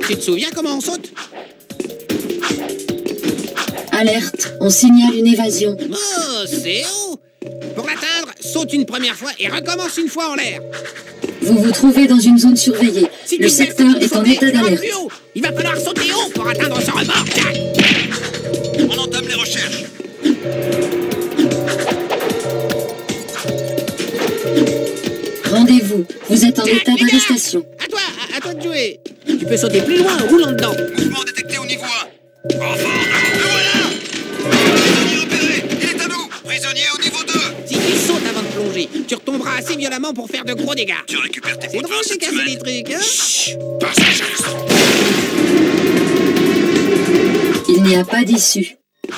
Tu te souviens comment on saute? Alerte, on signale une évasion. Oh, c'est haut! Pour l'atteindre, saute une première fois et recommence une fois en l'air. Vous vous trouvez dans une zone surveillée. Si Le secteur est en état d'alerte. Il va falloir sauter haut pour atteindre son rebord, Jack. On entame les recherches. Rendez-vous, vous êtes en Jack, état les gars, d'arrestation. À toi de jouer. Tu peux sauter plus loin en roulant dedans. Mouvement détecté au niveau 1. Renfort, le voilà. Prisonnier repéré, il est à nous. Prisonnier au niveau 2. Si tu sautes avant de plonger, tu retomberas assez violemment pour faire de gros dégâts. Tu récupères tes C'est points de drôle vin de cette casser semaine. des trucs, hein? Chut, pas ça, juste. Il n'y a pas d'issue.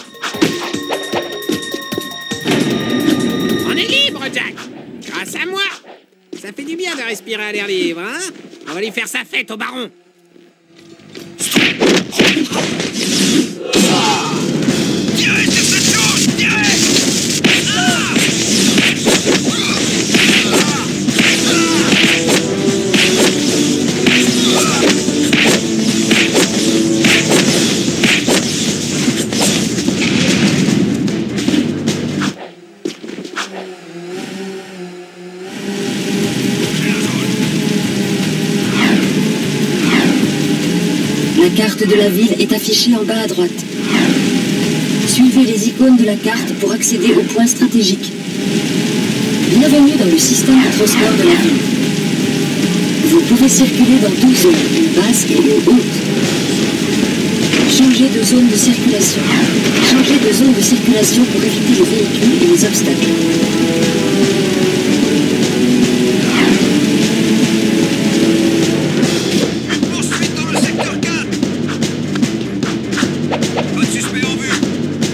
On est libre, Jack. Grâce à moi. Ça fait du bien de respirer à l'air libre, hein? On va lui faire sa fête au baron. Tirez sur cette chose, tirez. La carte de la ville est affichée en bas à droite. Suivez les icônes de la carte pour accéder aux points stratégiques. Bienvenue dans le système de transport de la ville. Vous pouvez circuler dans 12 zones, une basse et une haute. Changez de zone de circulation. Changez de zone de circulation pour éviter les véhicules et les obstacles. Poursuite dans le secteur 4. Pas de suspect en vue.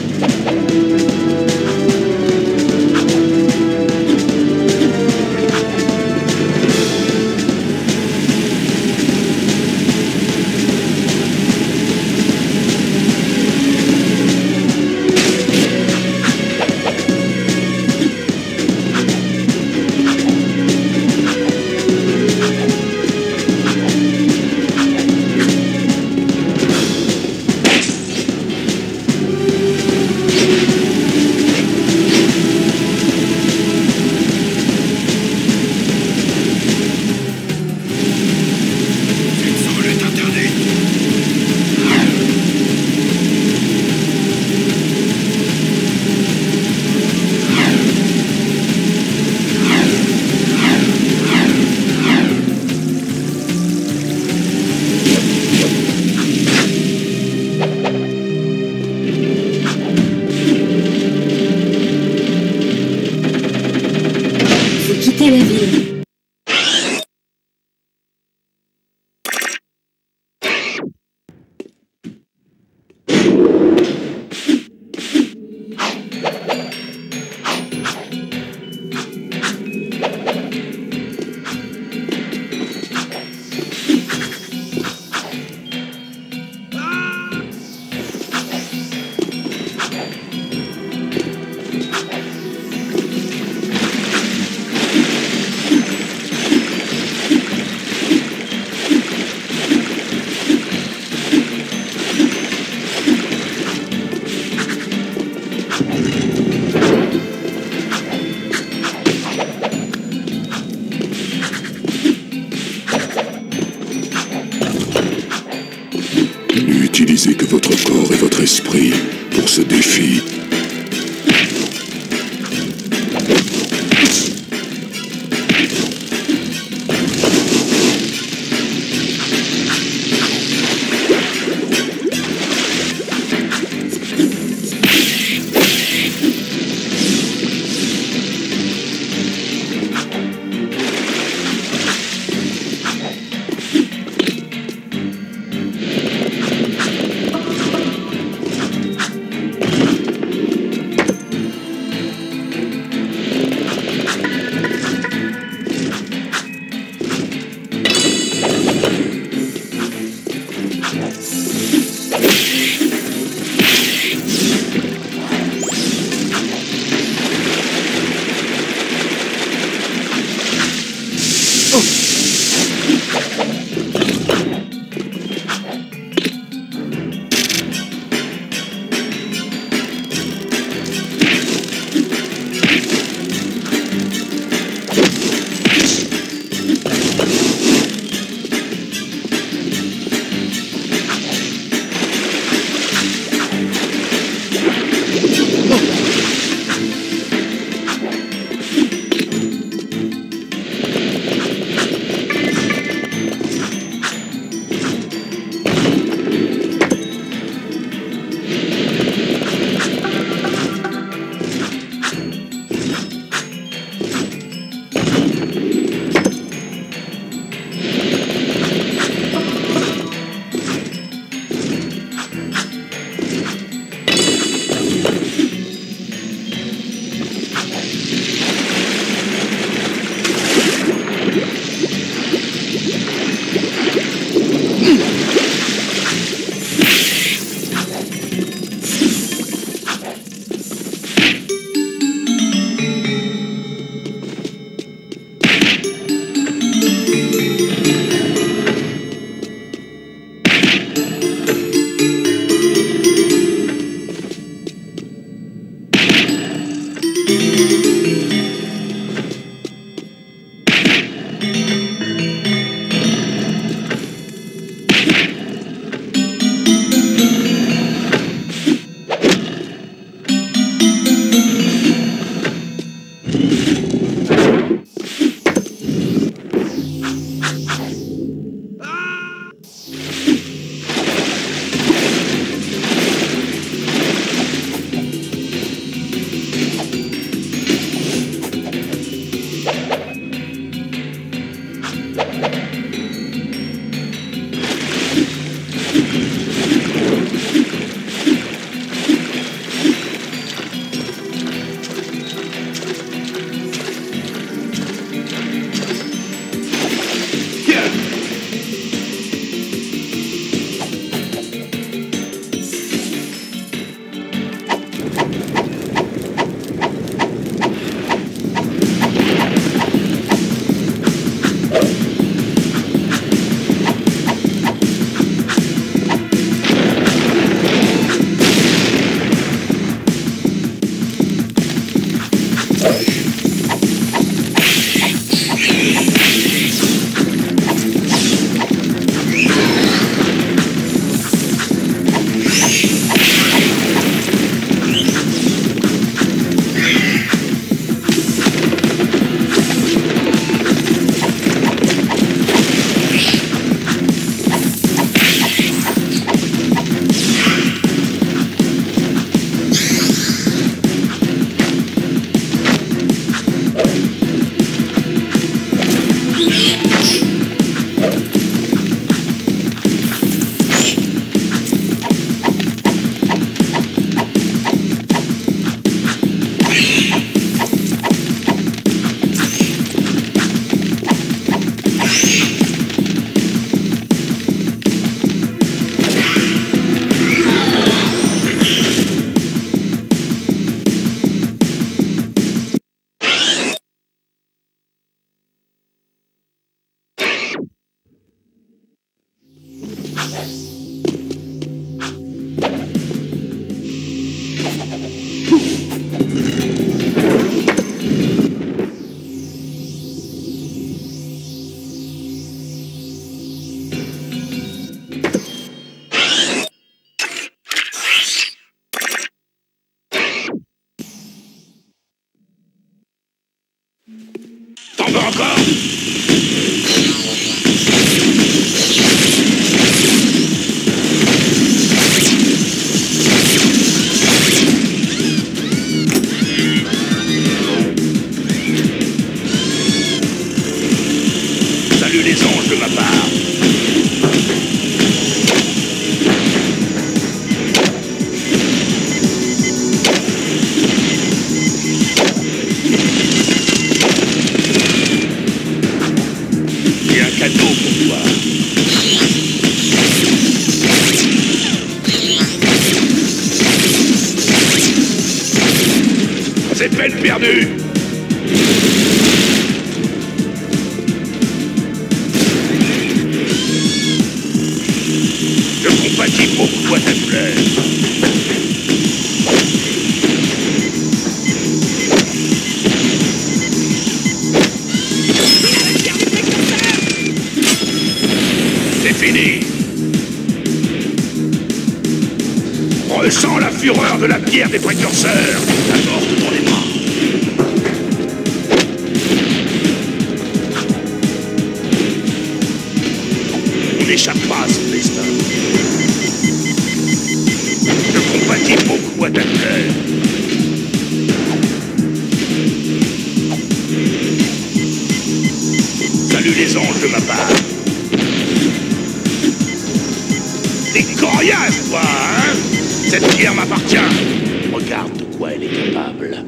Cette zone est interdite. Vous quittez la ville. N'utilisez que votre corps et votre esprit pour ce défi. T'en veux encore? Salut les anges de ma part. J'ai un cadeau pour toi. C'est peine perdue. Je compatis beaucoup à ta douleur. C'est fini. Ressens la fureur de la pierre des précurseurs. La mort dans les bras. On n'échappe pas à son destin. Je compatis beaucoup à ta douleur. Salut les anges de ma part. T'es coriace, toi, hein? Cette pierre m'appartient. Regarde de quoi elle est capable.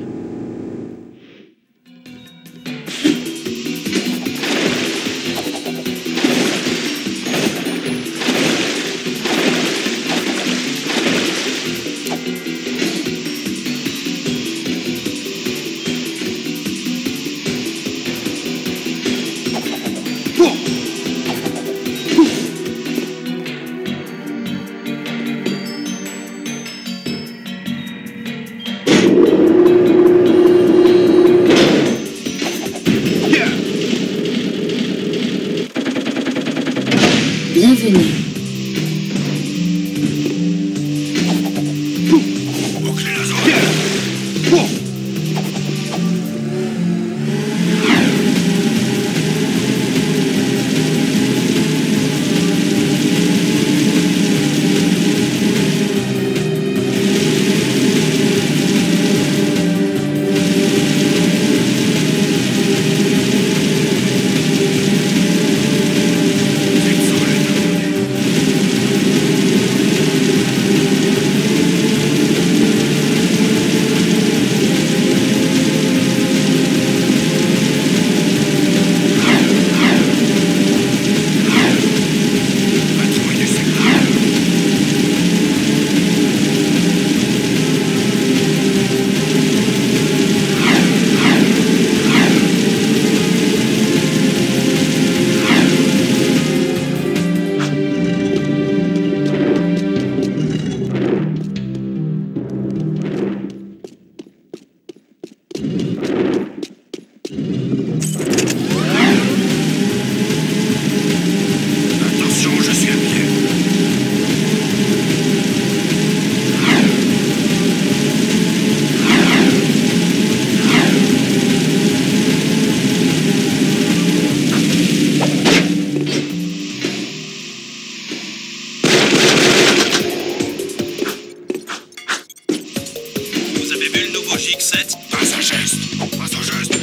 Indique 7. Pas un geste. Pas un geste.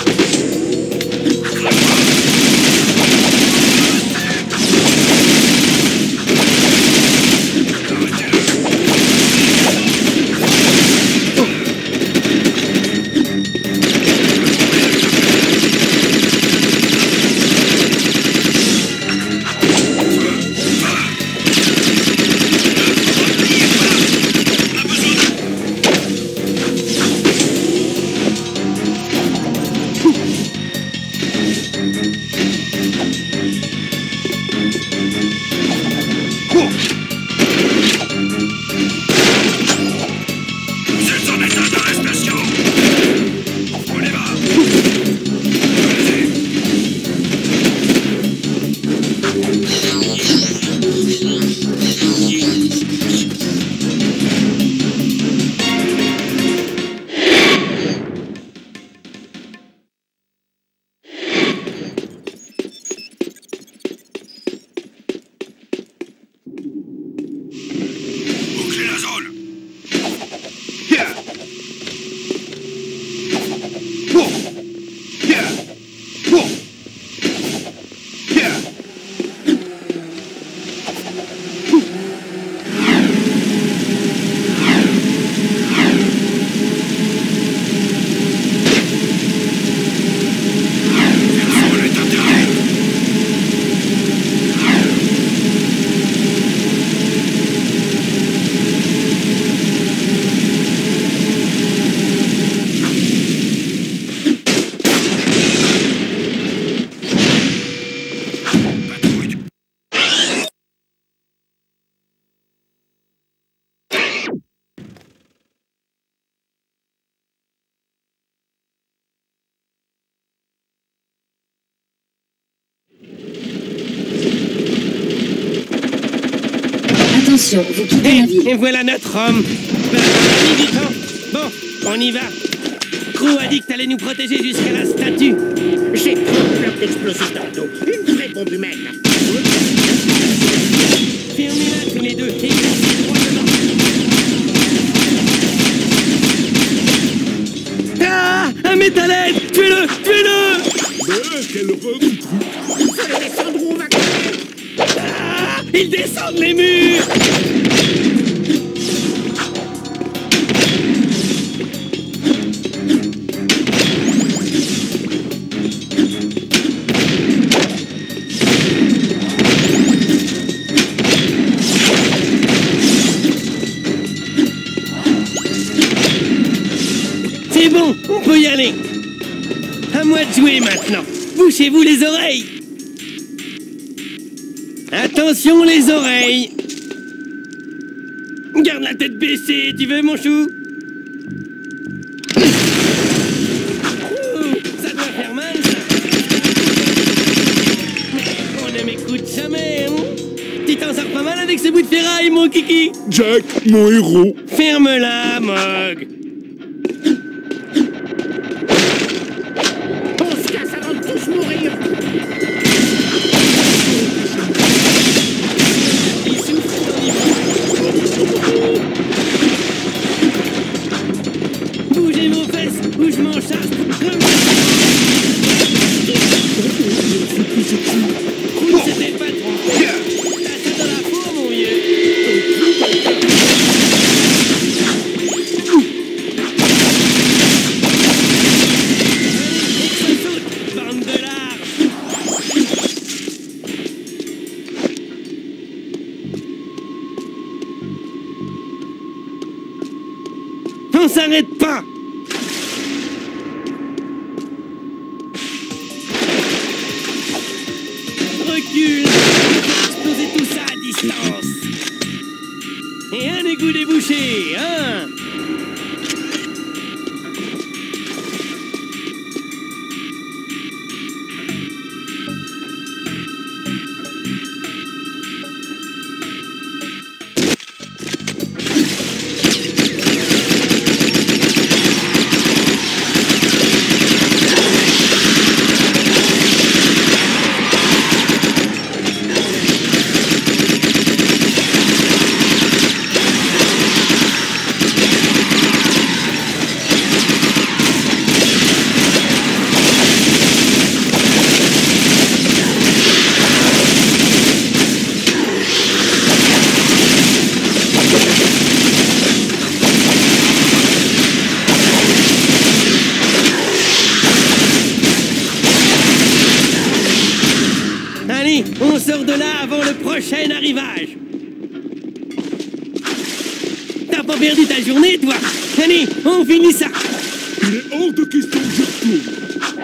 Attention, vous quittez la ville. Et voilà notre homme. Du temps. Bon, on y va. Crew a dit que t'allais nous protéger jusqu'à la statue. J'ai trop peur d'explosifs dans le dos. Une vraie bombe humaine. Fermez-la tous les deux. Et glacez droit dedans. Ah, un métalède. Tuez-le, tuez-le. Quel recrue! Fallait descendre ou on va crever. Ah, ils descendent les murs. C'est bon, on peut y aller. À moi de jouer maintenant. Bouchez-vous les oreilles. Attention les oreilles. Garde la tête baissée, tu veux mon chou? Ouh, ça doit faire mal ça. Mais on ne m'écoute jamais, hein? Tu t'en sors pas mal avec ce bout de ferraille, mon kiki? Jack, mon héros! Ferme-la, Mog. On se casse avant de tous mourir. Il souffre dans l'hiver. Bougez vos fesses ou je m'en charge pour crever. C'était le patron. T'as ça dans la peau, mon vieux. Bande de larves. On s'arrête pas. Recule. Explosez tout ça à distance. Et un égout débouché, hein. t'as pas perdu ta journée, toi? Allez, on finit ça. Il est hors de question que je retourne.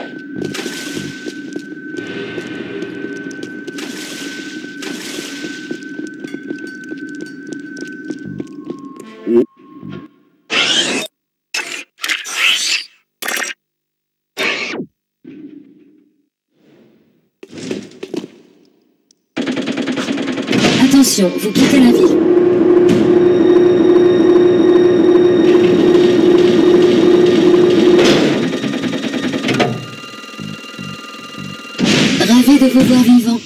Attention, vous quittez la ville. Ravi de vous voir vivant.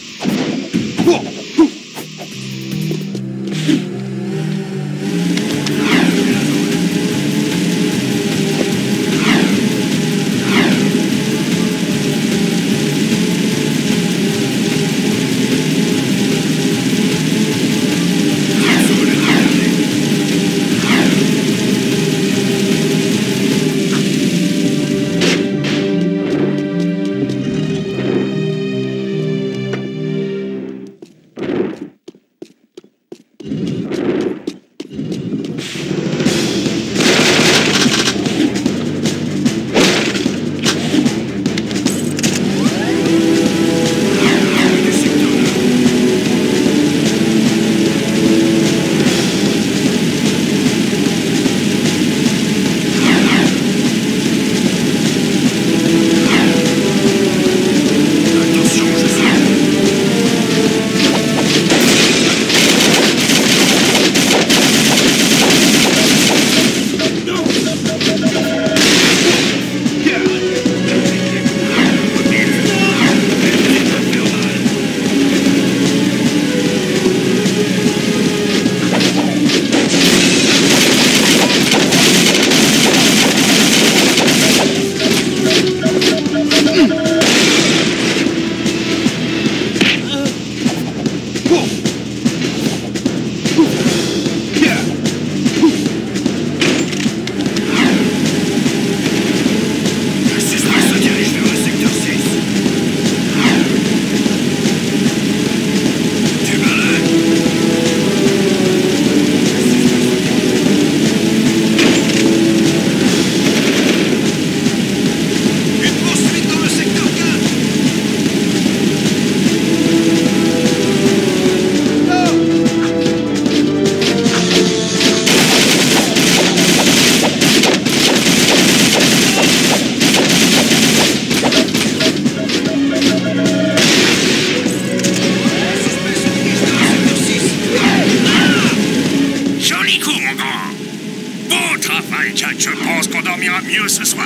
Jack, je pense qu'on dormira mieux ce soir.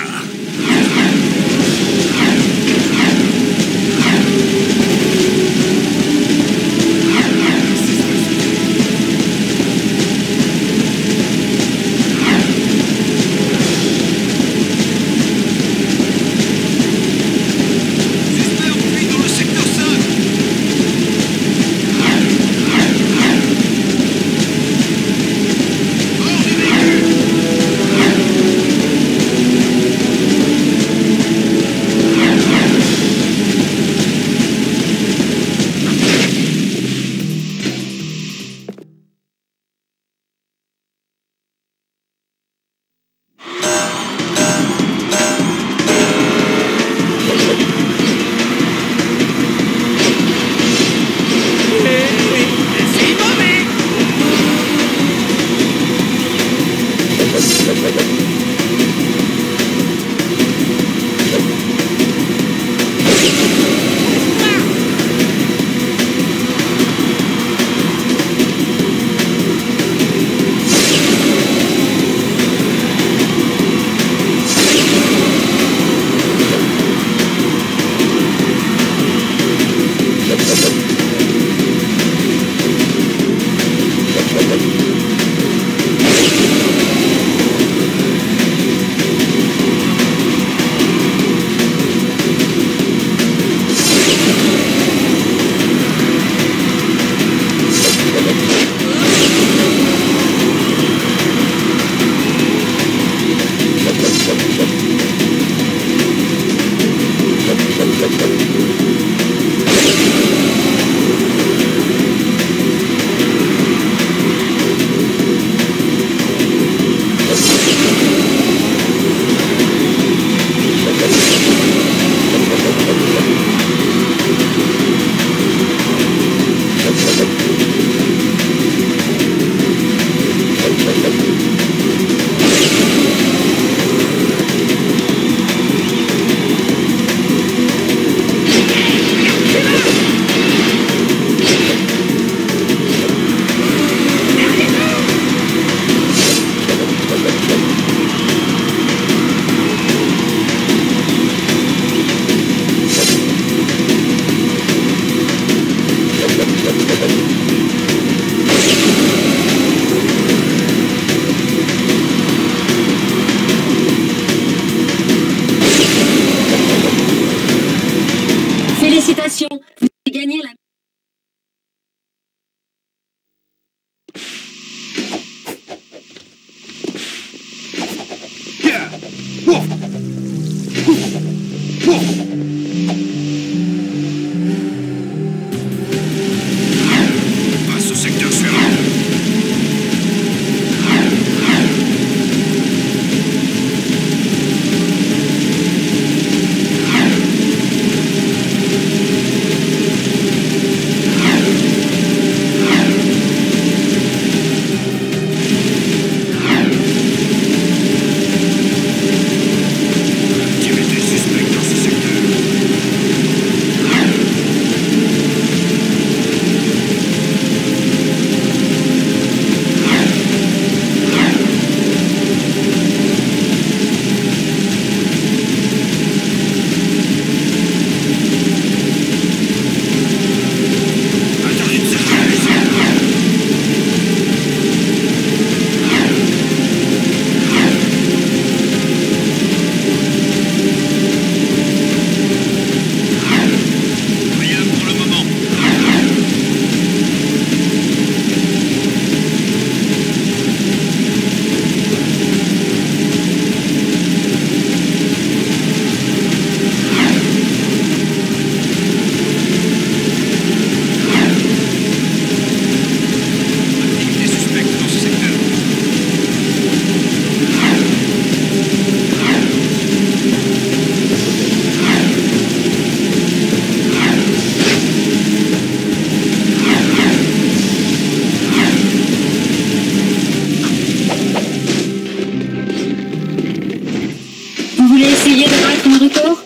essayez de battre un record?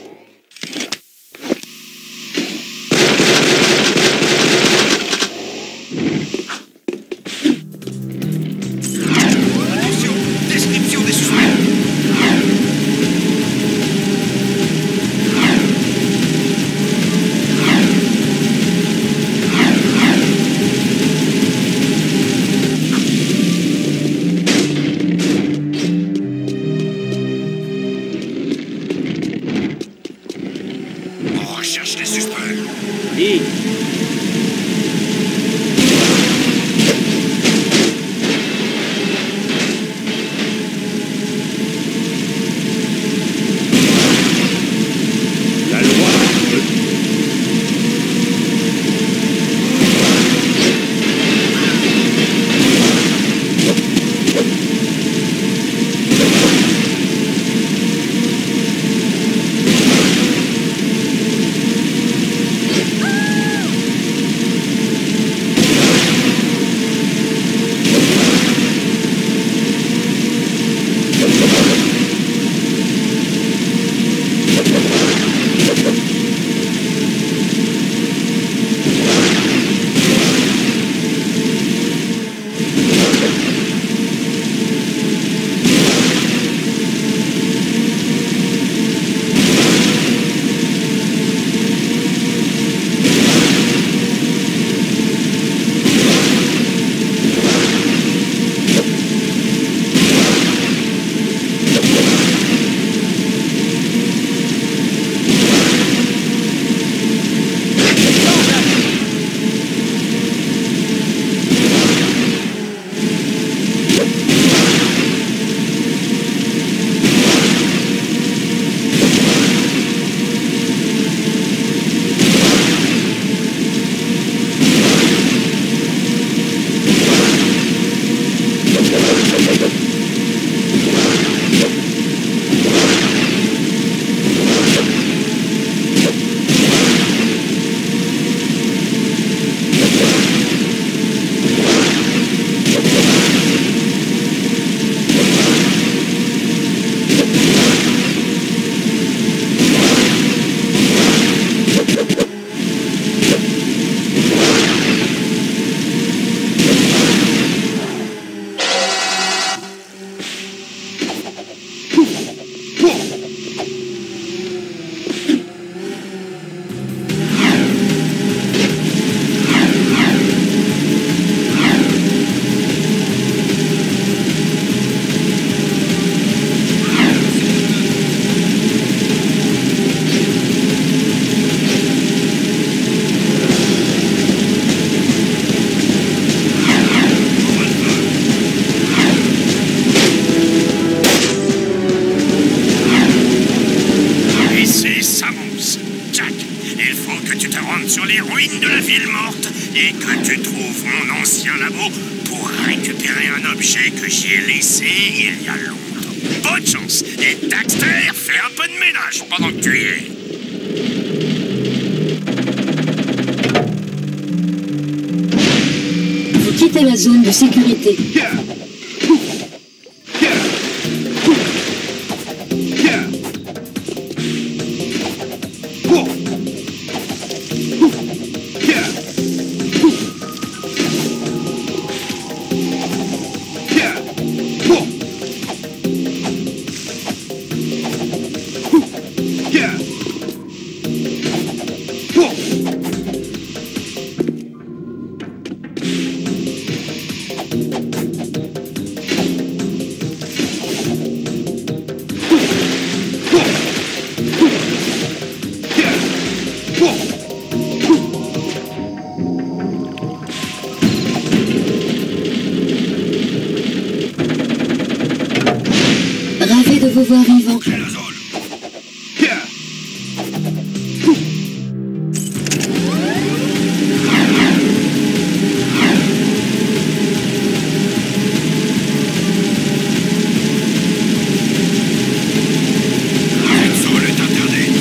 Attention, description des suspects. On recherche les suspects. Et la loi. Sur les ruines de la ville morte et que tu trouves mon ancien labo pour récupérer un objet que j'y ai laissé il y a longtemps. Bonne chance et Daxter, fais un peu de ménage pendant que tu y es. Vous quittez la zone de sécurité. Ravi de vous voir vivant. J'ai la zone. Cette zone est interdite.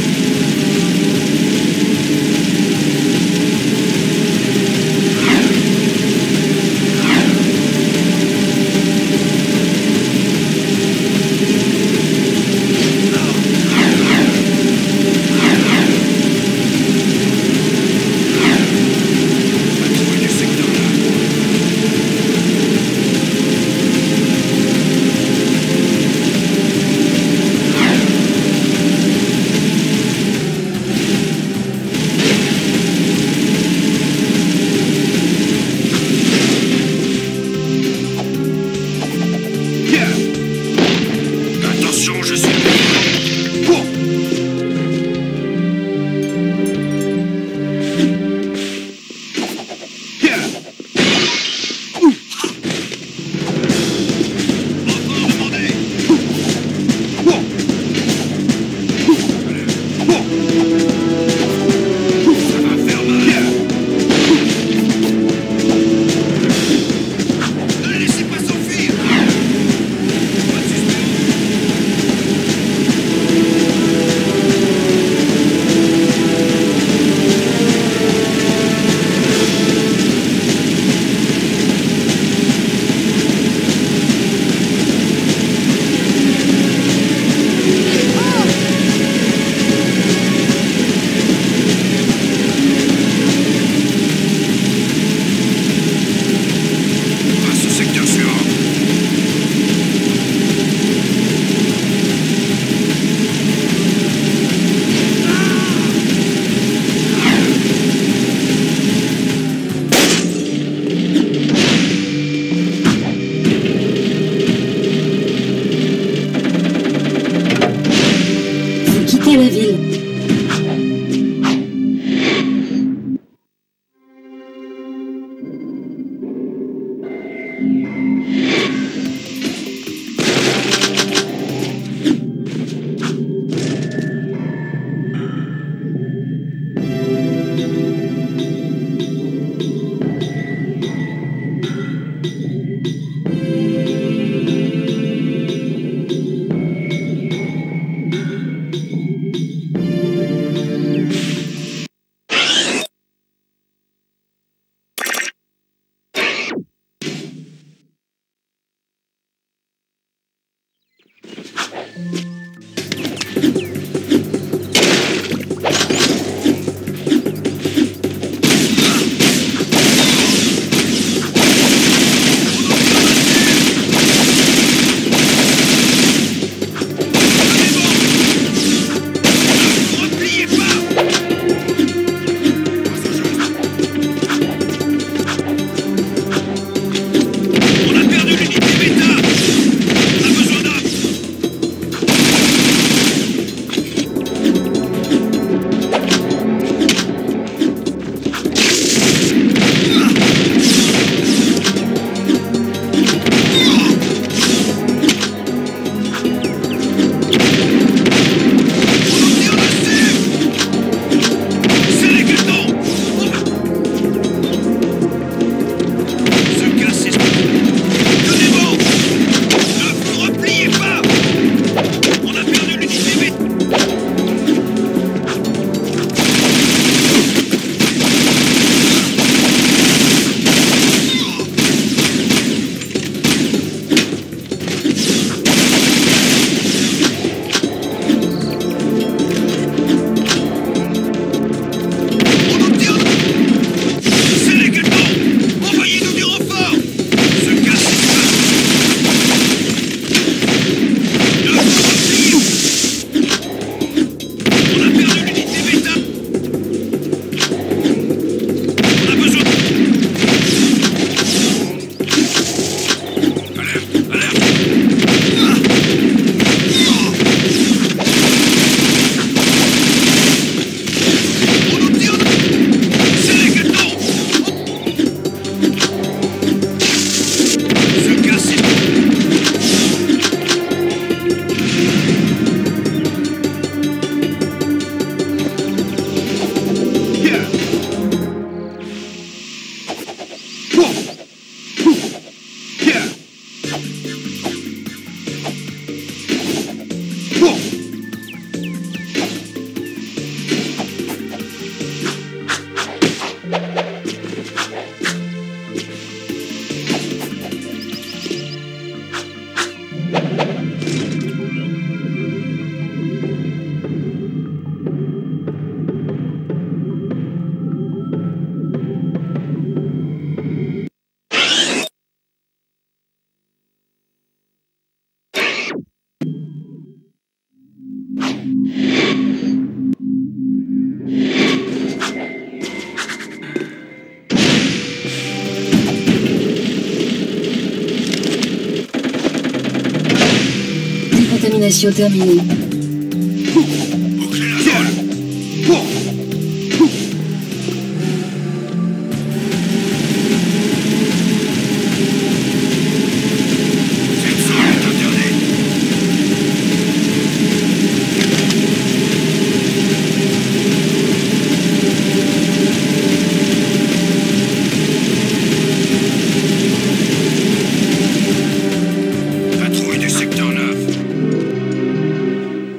Décontamination terminée. Bouclez la zone. Cette zone est interdite. Patrouille du secteur 9.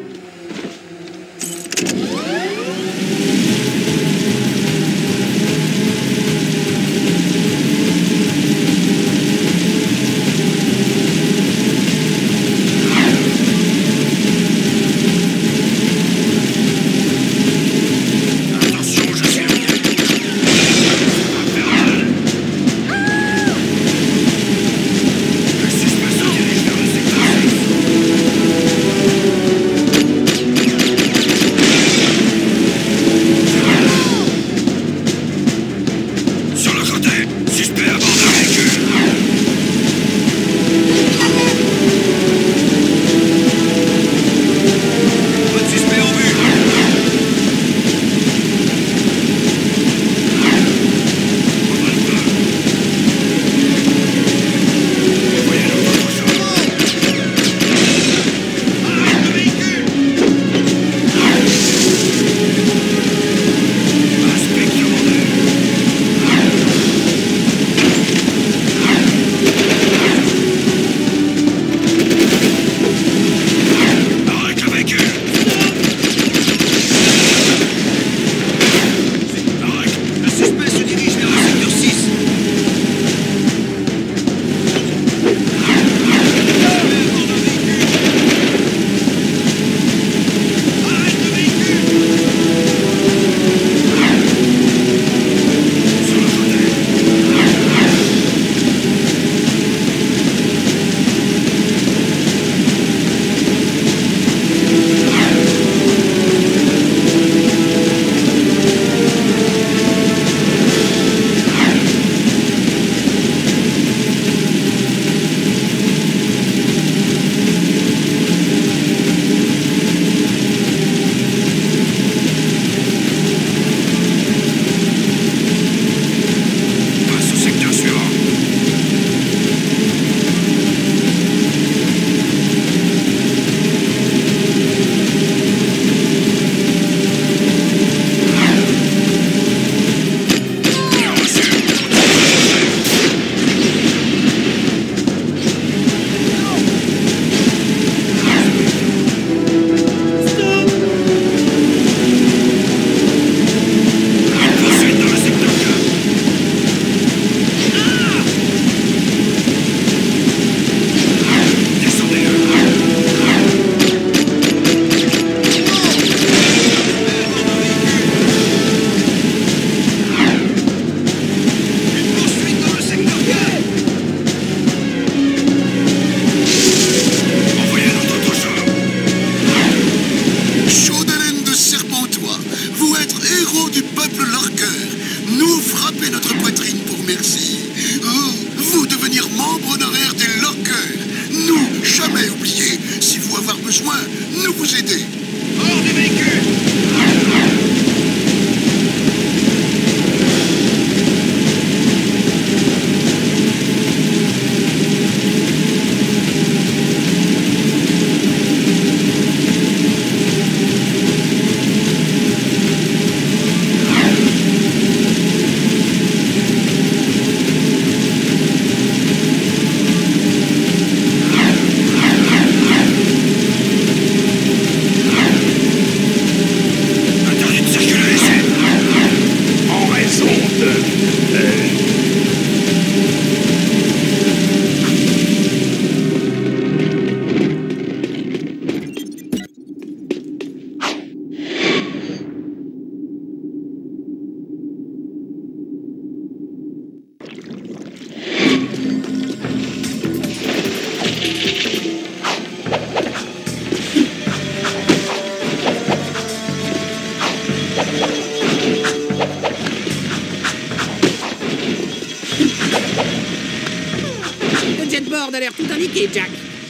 l'air tout indiqué, Jack.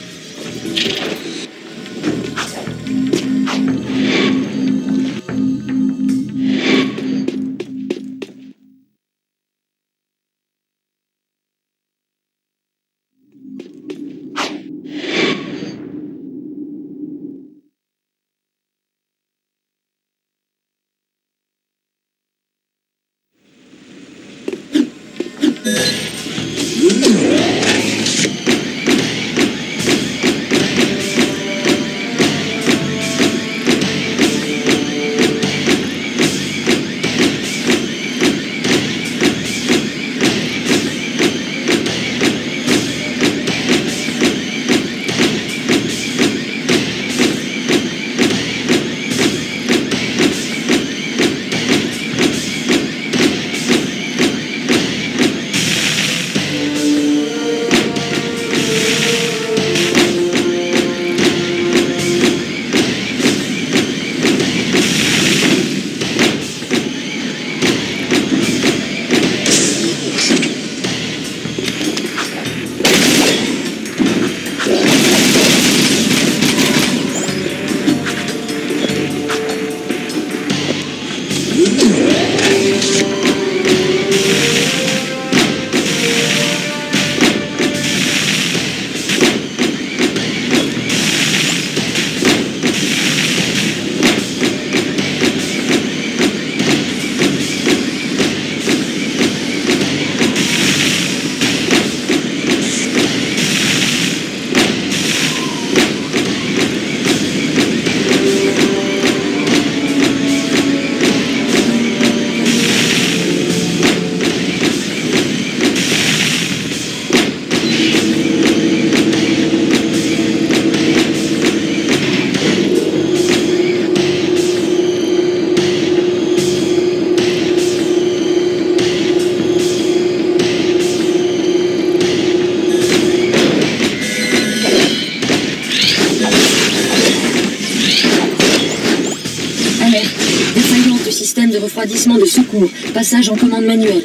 Système de refroidissement de secours. Passage en commande manuelle.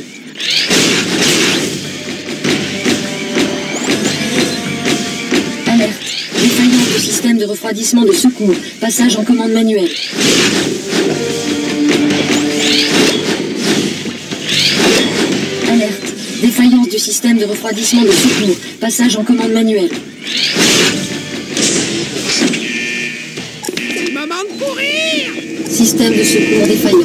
Alerte. Défaillance du système de refroidissement de secours. Passage en commande manuelle. Alerte. Défaillance du système de refroidissement de secours. Passage en commande manuelle. Moment de courir! Système de secours défaillant.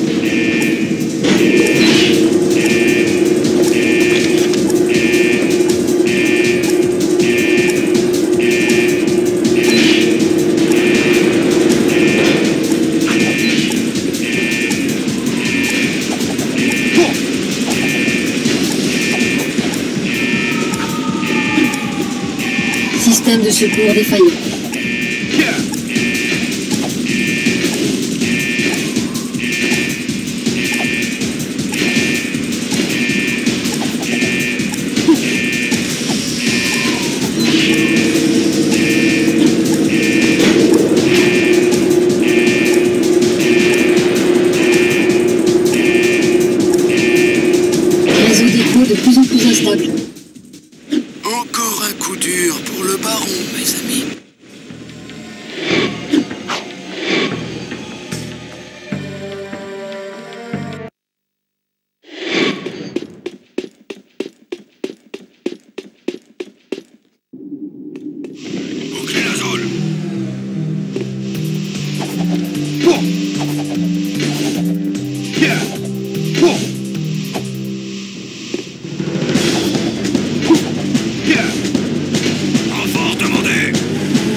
Système de secours défaillant. Réseau d'écho de plus en plus instable. Encore un coup dur pour le baron, mes amis. Bouclez la zone. Renfort demandé.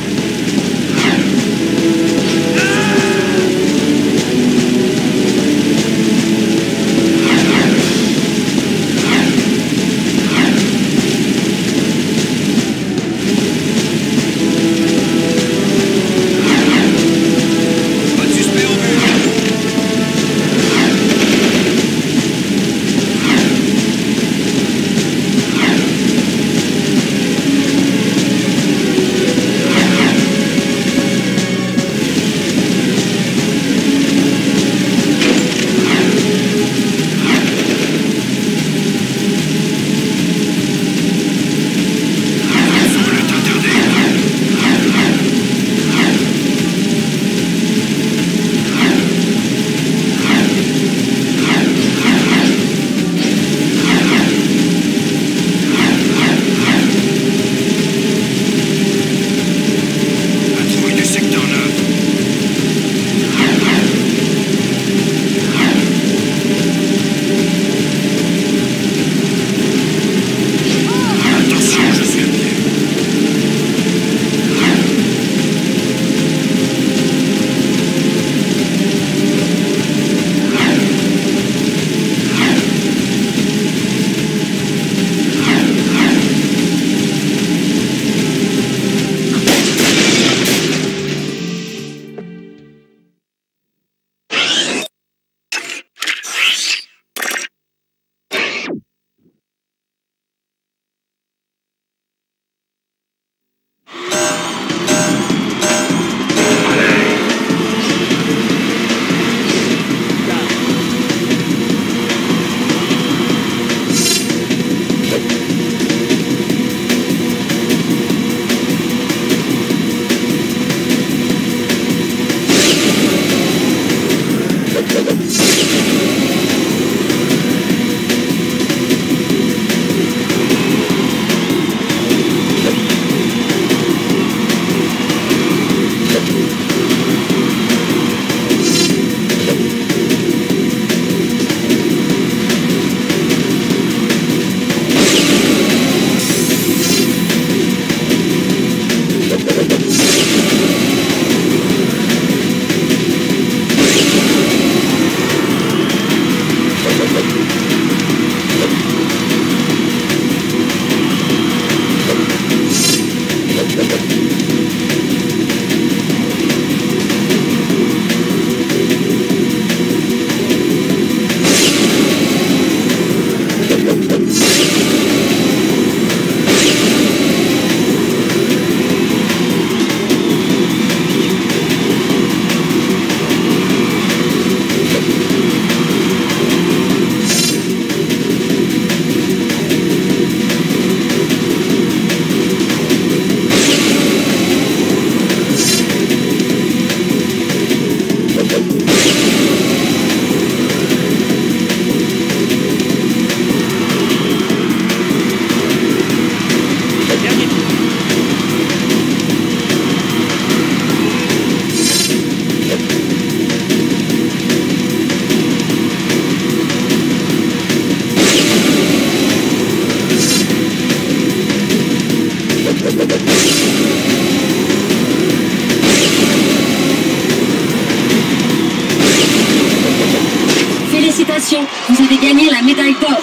Félicitations, vous avez gagné la médaille d'or.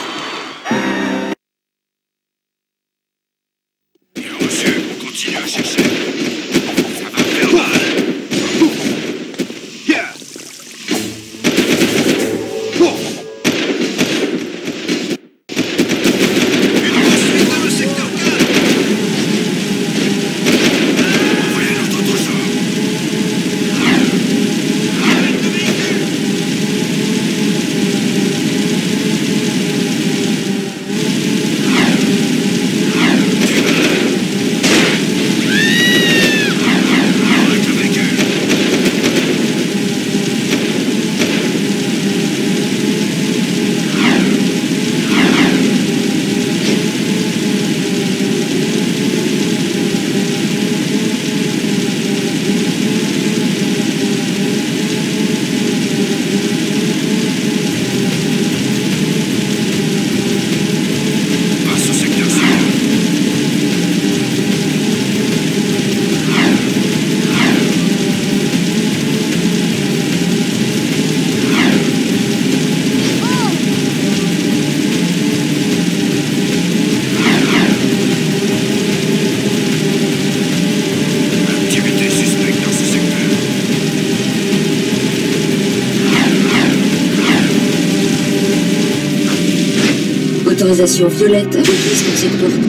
Bien reçu, on continue à chercher. Ça va faire mal. Autorisation violette requise pour cette porte.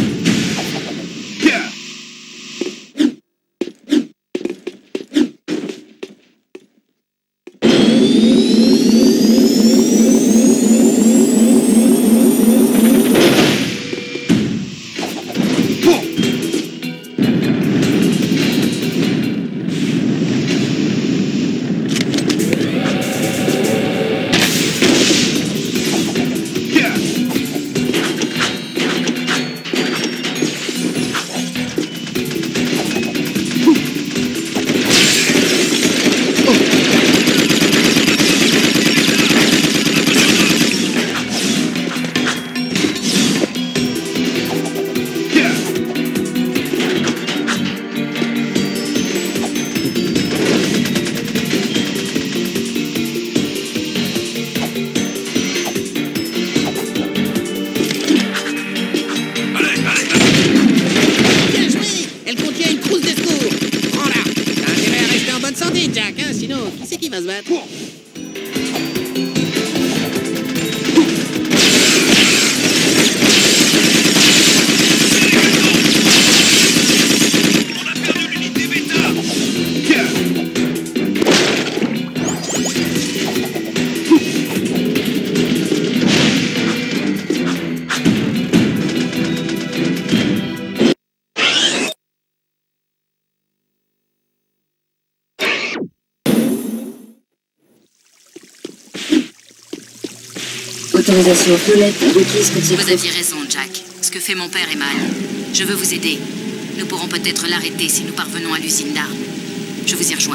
Autorisation violette requise pour cette porte. Vous aviez raison, Jack. Ce que fait mon père est mal. Je veux vous aider. Nous pourrons peut-être l'arrêter si nous parvenons à l'usine d'armes. Je vous y rejoins.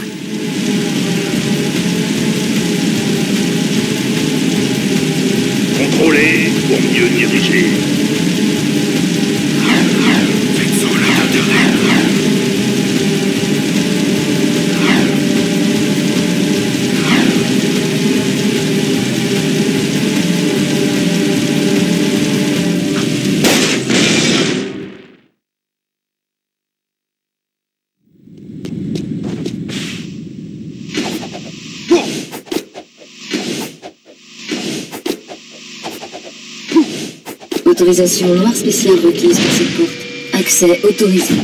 Contrôler pour mieux diriger. Faites sur l'Internet. Autorisation noire spéciale requise pour cette porte. Accès autorisé.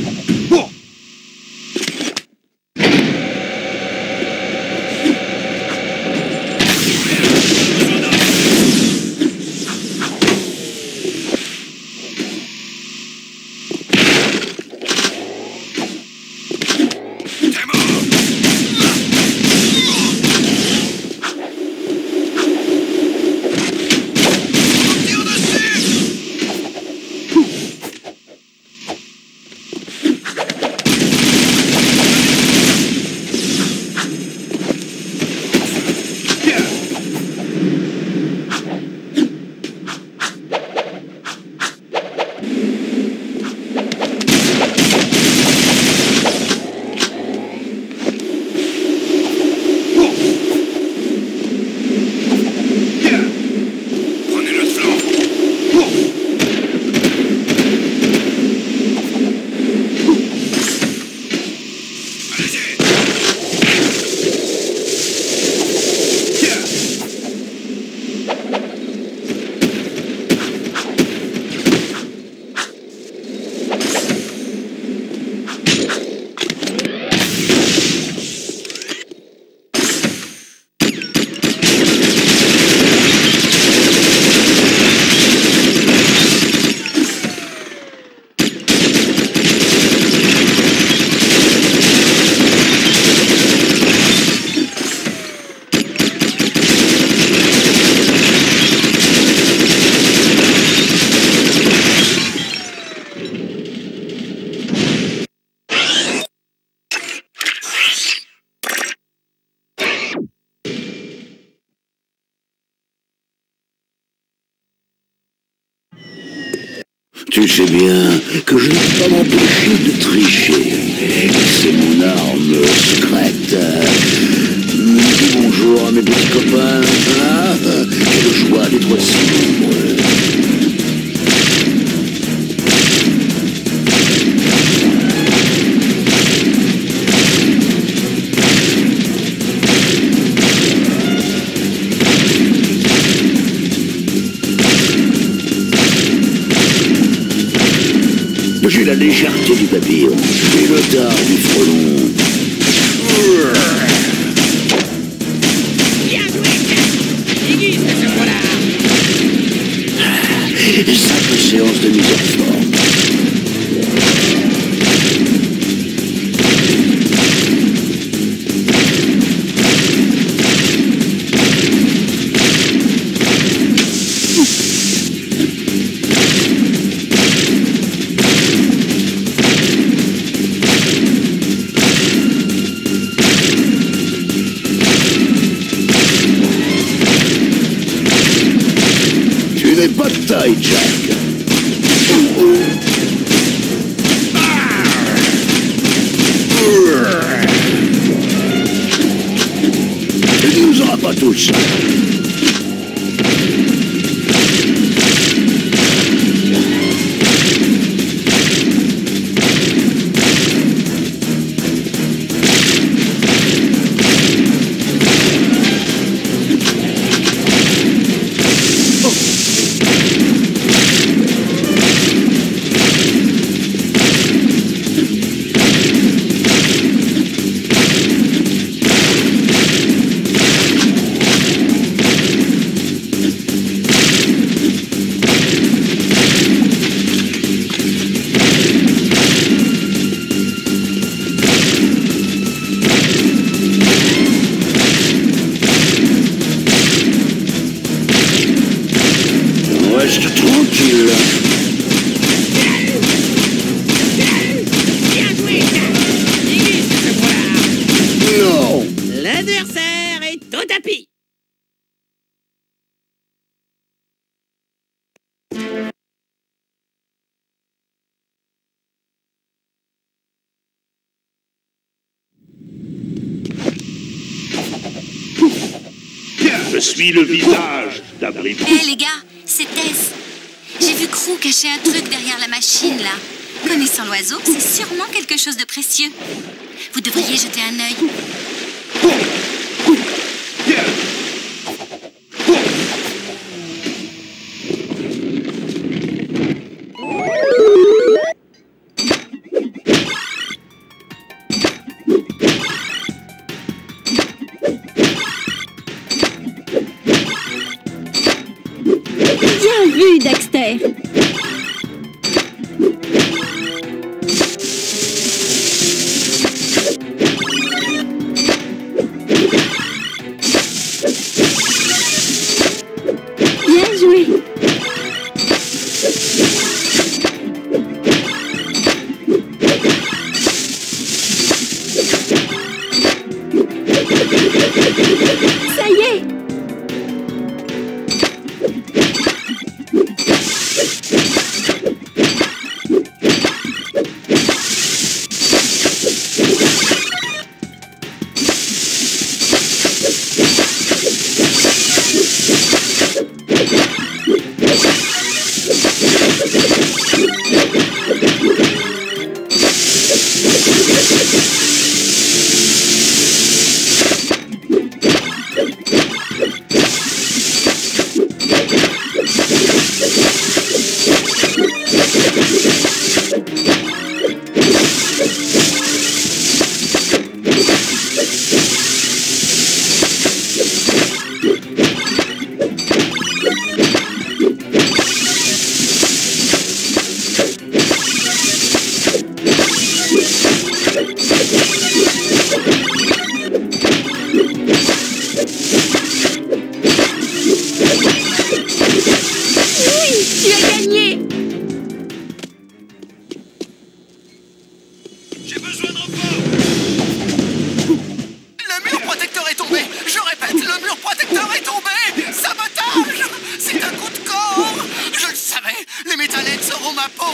Tu sais bien que je ne peux pas m'empêcher de tricher. C'est mon arme secrète. Dis bonjour à mes petits copains. Ah, j'ai le choix des trois cylindres. J'ai la légèreté du papillon et le dard du frelon. Bien joué, aiguise ce polar. Simple séance de mise en forme. Bataille, Jack. Il nous aura pas tous. Reste tranquille. Bien joué, aiguise ce polar. Non. L'adversaire est au tapis. Je suis le visage d'Abri. Hé les gars, c'est Tess. J'ai vu Crew cacher un truc derrière la machine là. Connaissant l'oiseau, c'est sûrement quelque chose de précieux. Vous devriez jeter un œil. Bien vu, Dexter. Bien joué. Ça y est. Les métallettes seront ma peau.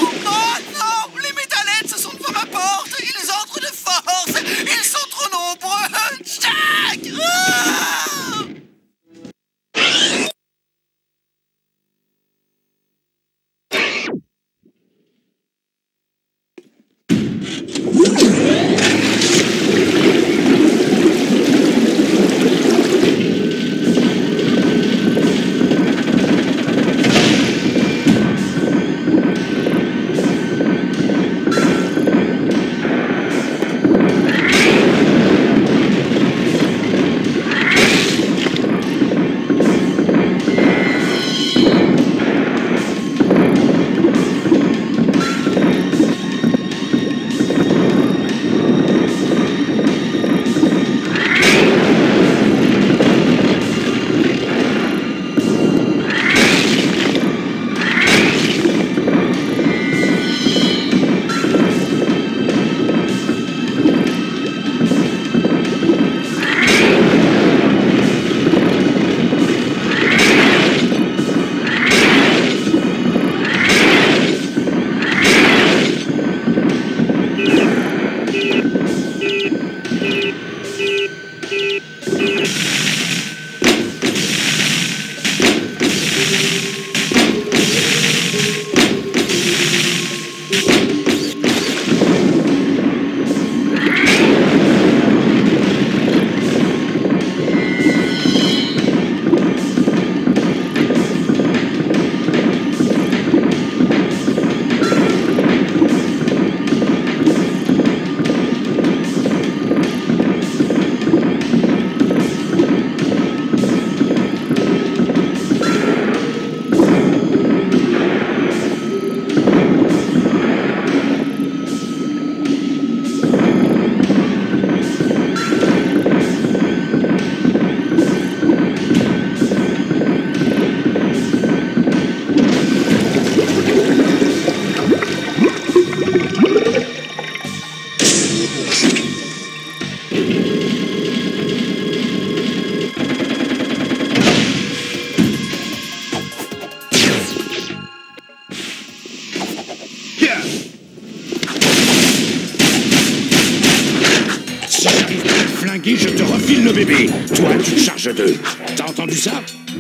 Je te refile le bébé. Toi, tu te charges d'eux. T'as entendu ça?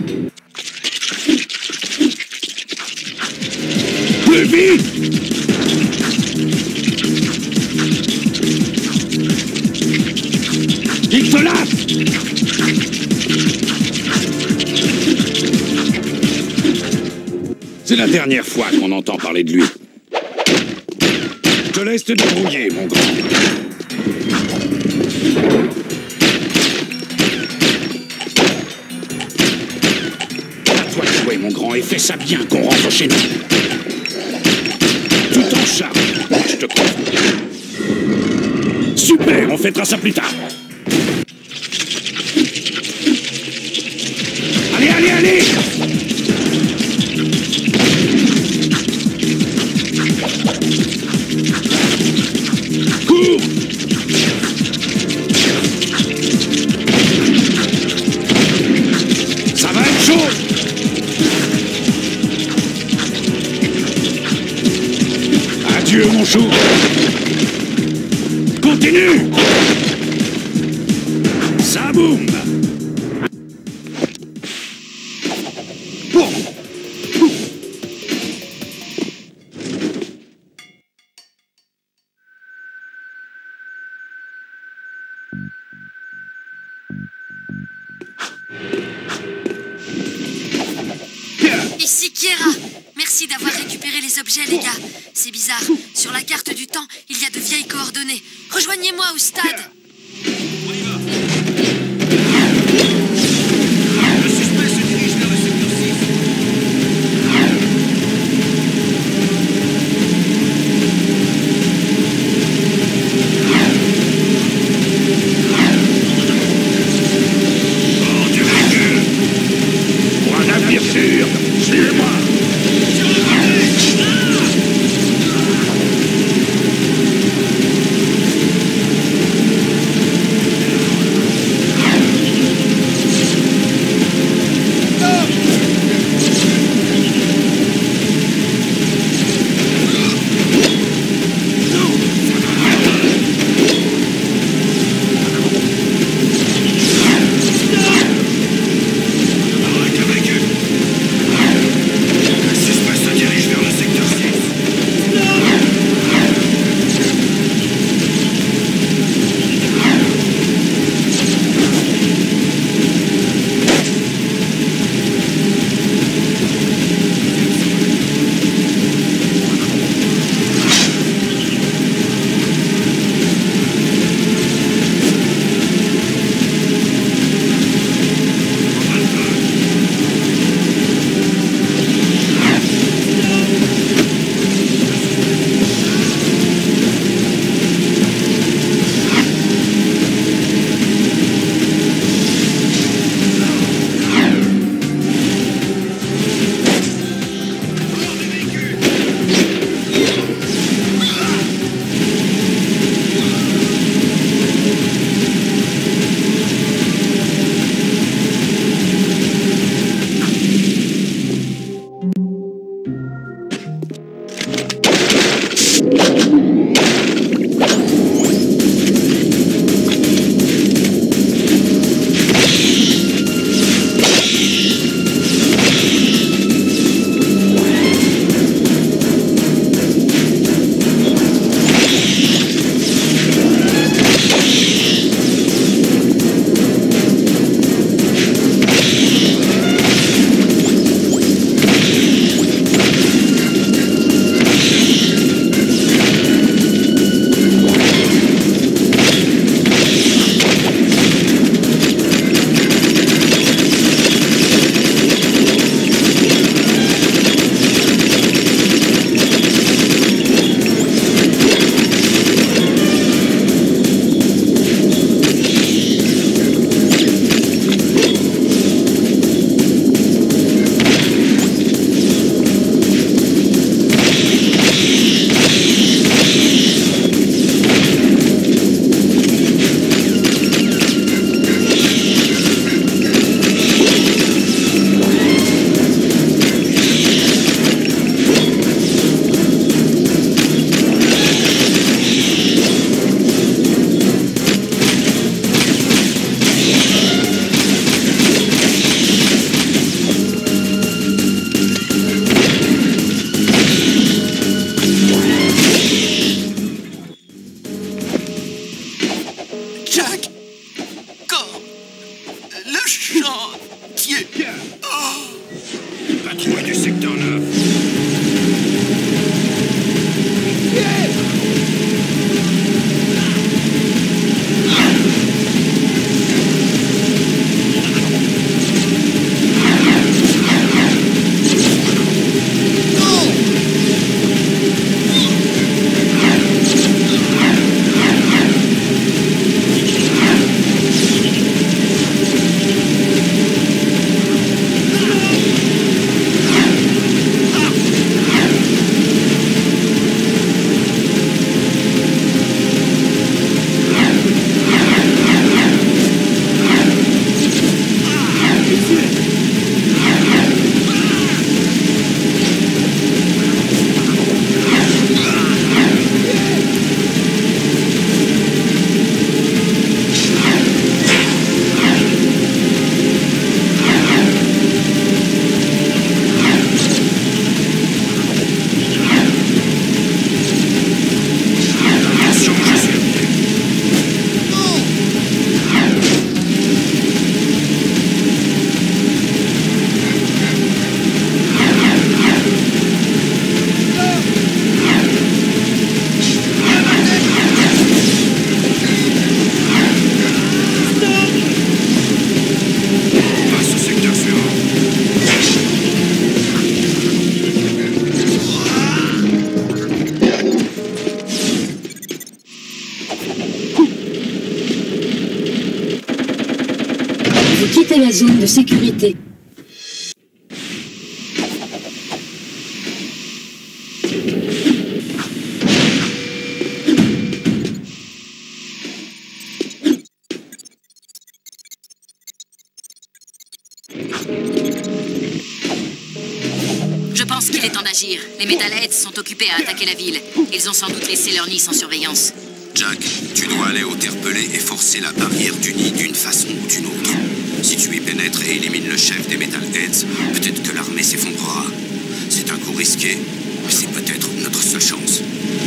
Plus vite! Nicolas! C'est la dernière fois qu'on entend parler de lui. Je te laisse te débrouiller, mon grand. Mon grand, et fais ça bien qu'on rentre chez nous. Tout en charme, je te crois. Super, on fêtera ça plus tard. Allez, allez, allez! Cours! Ça va être chaud! Adieu, mon chou. Continue. Ça boum. Ici Kiera. Merci d'avoir récupéré les objets, les gars. C'est bizarre. Sur la carte du temps, il y a de vieilles coordonnées. Rejoignez-moi au stade. Le suspect se dirige vers le secteur 6. Hors du véhicule. Pour un avenir sûr, suivez-moi. quitter la zone de sécurité. Je pense qu'il est temps d'agir. Les Metalheads sont occupés à attaquer la ville. Ils ont sans doute laissé leur nid sans surveillance. Jack, tu dois aller au terre-pelé et forcer la barrière du nid d'une façon ou d'une autre. Si tu y pénètres et élimines le chef des Metalheads, peut-être que l'armée s'effondrera. C'est un coup risqué, mais c'est peut-être notre seule chance.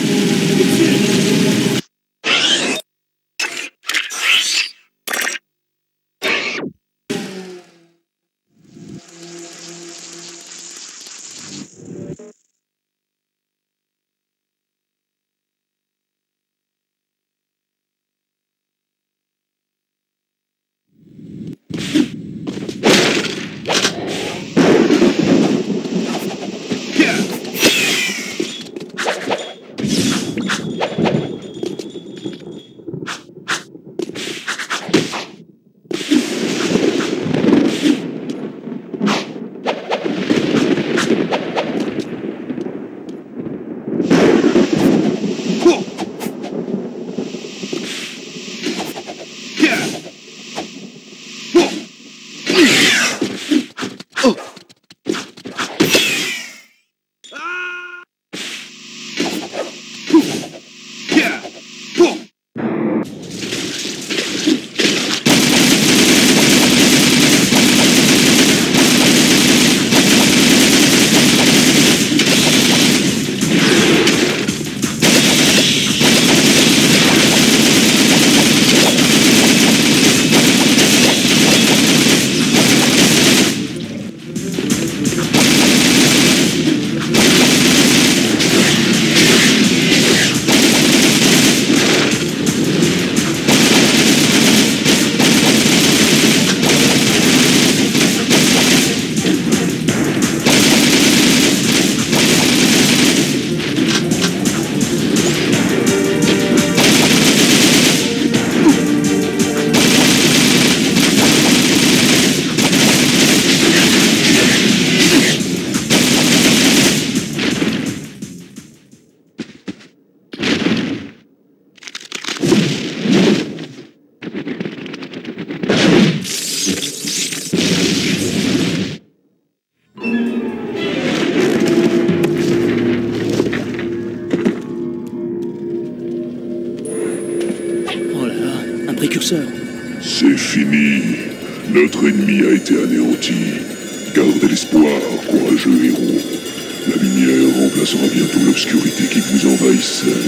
précurseur. C'est fini. Notre ennemi a été anéanti. Gardez l'espoir, courageux héros. La lumière remplacera bientôt l'obscurité qui vous envahissait.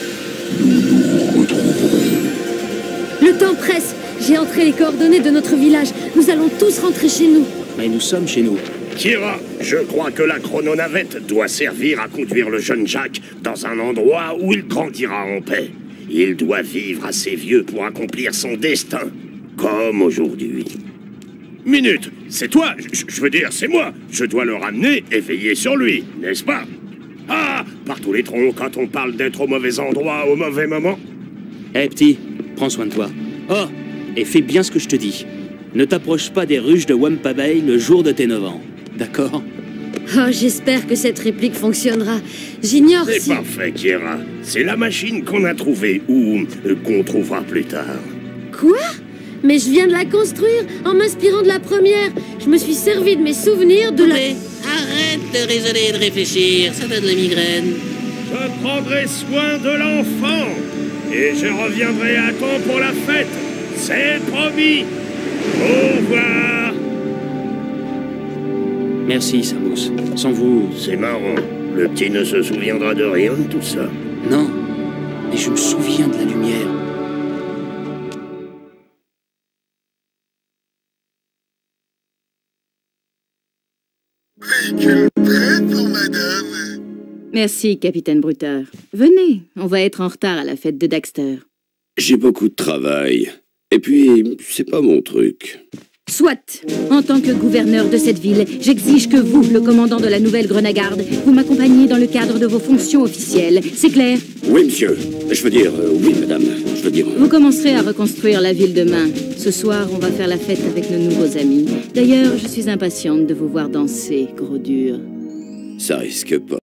Nous nous retrouverons. Le temps presse. J'ai entré les coordonnées de notre village. Nous allons tous rentrer chez nous. Mais nous sommes chez nous. Kira, je crois que la chrononavette doit servir à conduire le jeune Jack dans un endroit où il grandira en paix. Il doit vivre assez vieux pour accomplir son destin, comme aujourd'hui. Minute, c'est toi, je veux dire, c'est moi. Je dois le ramener et veiller sur lui, n'est-ce pas? Ah, par tous les troncs, quand on parle d'être au mauvais endroit au mauvais moment. Hé, petit, prends soin de toi. Oh, et fais bien ce que je te dis. Ne t'approche pas des ruches de Wampa Bay le jour de tes 9 ans. D'accord? Oh, j'espère que cette réplique fonctionnera. J'ignore si... C'est parfait, Kira. C'est la machine qu'on a trouvée ou qu'on trouvera plus tard. Quoi? Mais je viens de la construire en m'inspirant de la première. Je me suis servi de mes souvenirs de la... Arrête de raisonner et de réfléchir, ça donne la migraine. Je prendrai soin de l'enfant et je reviendrai à temps pour la fête. C'est promis. Au revoir. Merci, Samus. Sans vous... C'est marrant. Le petit ne se souviendra de rien de tout ça. Non, mais je me souviens de la lumière. Véhicule prêt pour madame. Merci, capitaine Bruteur. Venez, on va être en retard à la fête de Daxter. J'ai beaucoup de travail. Et puis, c'est pas mon truc. Soit. En tant que gouverneur de cette ville, j'exige que vous, le commandant de la nouvelle Grenagarde, vous m'accompagniez dans le cadre de vos fonctions officielles. C'est clair? Oui, monsieur. Je veux dire, oui, madame. Je veux dire... Vous commencerez à reconstruire la ville demain. Ce soir, on va faire la fête avec nos nouveaux amis. D'ailleurs, je suis impatiente de vous voir danser, gros dur. Ça risque pas.